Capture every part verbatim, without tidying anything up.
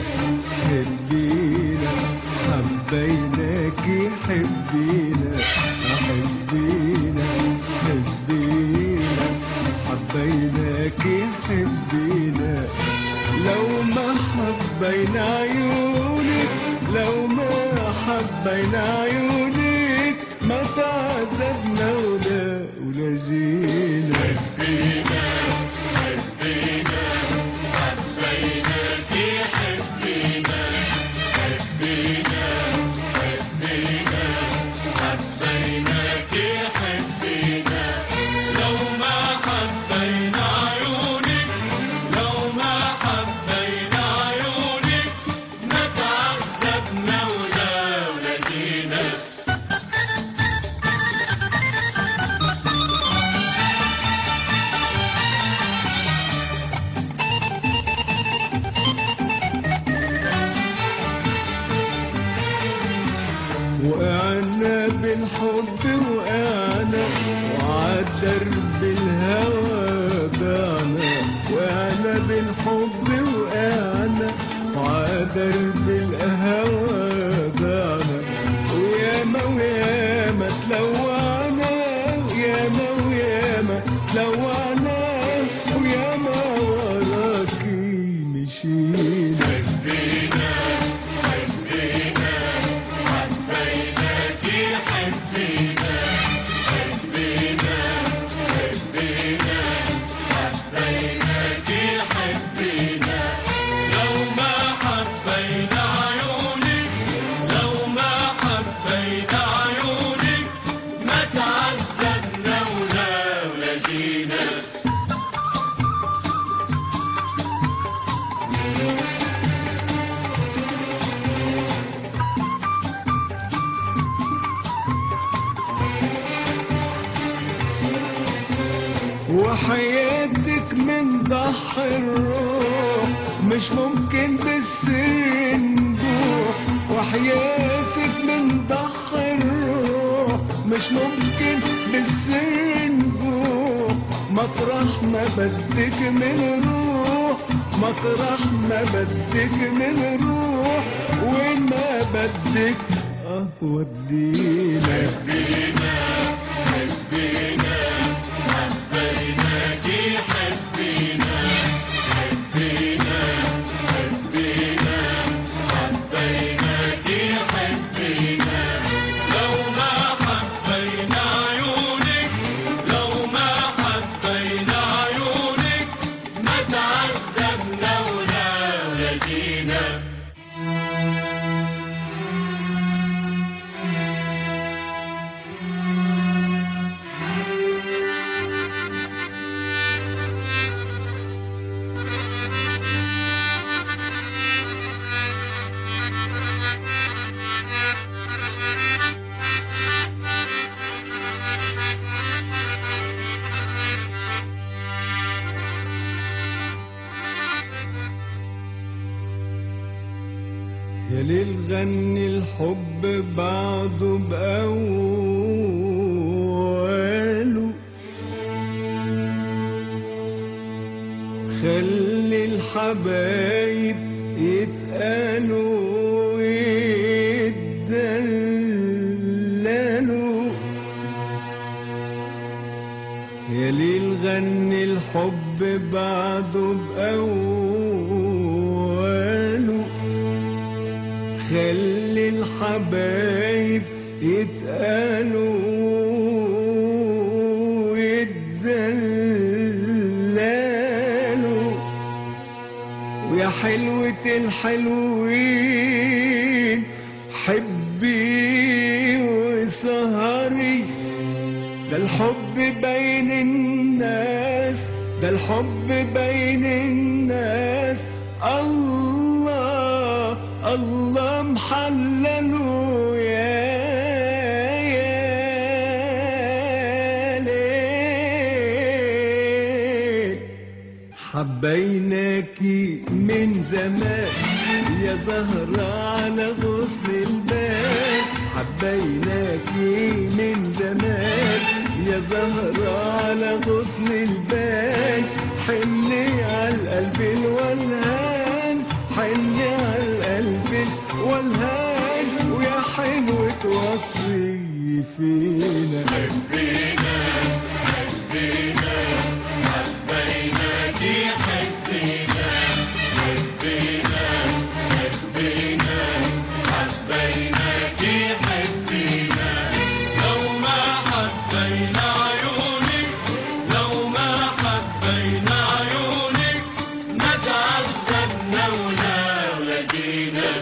حبينا حبيناكي حبينا حبينا حبينا حبيناكي حبينا لو ما حبينا عيونك لو ما حبينا عيونك ما تعذبنا ولا ولا جينا حبينا حبينا حبيناكي حبينا حبينا حبينا حبيناكي حبينا لو ما حبينا عيونك لو ما حبينا عيونك ما تعذبنا ولا ولا جينا وقعنا بالحب وقعنا وعالدرب الهوى باعنا وقعنا بالحب وقعنا وعالدرب الهوى باعنا وياما وياما تلوعنا وياما وياما تلوعنا وياما وراكي مشينا حبينا حبينا حبيناكي حبينا حبينا حبينا حبيناكي حبينا لو ما حبينا عيونك لو ما حبينا عيونك ما تعذبنا ولا ولا جينا وحياتك من ضحى الروح مش ممكن بالسر نبوح وحياتك من ضحى الروح مش ممكن بالسر نبوح مطرح ما بدك من روح مطرح ما بدك من روح وين ما بدك اه ودينا حبينا حبينا حبيناكي حبينا حبينا حبينا حبيناكي حبينا لو ما حبينا عيونك لو ما حبينا عيونك ما تعذبنا ولا ولا جينا يا ليل غني الحب بعده بأوله خلي الحبايب يتقالوا ويتدللوا يا ليل غني الحب بعده بأوله خلي الحبايب يتقالوا ويتدللوا ويا حلوة الحلوين حبي وسهري ده الحب بين الناس ده الحب بين الناس الله الله محلله يا يا ليل حبيناكي من زمان يا زهرة على غصن البال حبيناكي من زمان يا زهرة على غصن البال حني على القلب الولهان حن على القلب والهان ويا حلو توصي فينا. حبينا حبينا حبيناكي حبينا حبينا حبينا حبيناكي حبينا. لو ما حبينا عيونك لو ما حبينا عيونك ما تعذبنا ولا ولدينا.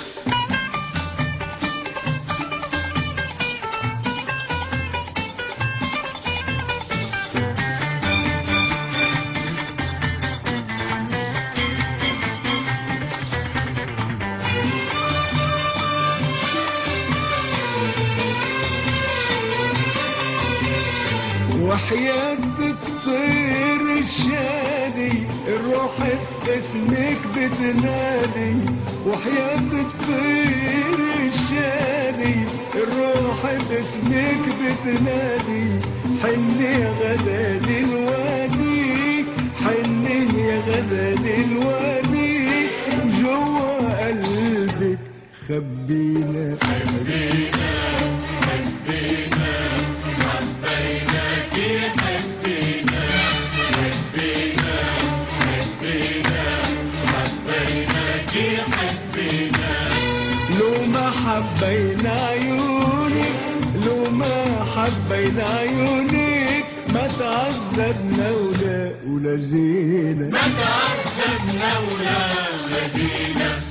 وحياة الطير الشادي الروح باسمك بتنادي. وحياة الطير الشادي الروح باسمك بتنادي. حن يا غزال الوادي حن يا غزال الوادي وجوا قلبك خبينا. حبينا حبينا حبيناكي حبينا حبينا حبينا حبيناكي حبينا. لو ما حبينا عيونك لو ما حبينا عيونك ما تعذبنا ولا ولا جينا. ما تعذبنا ولا ولدينا.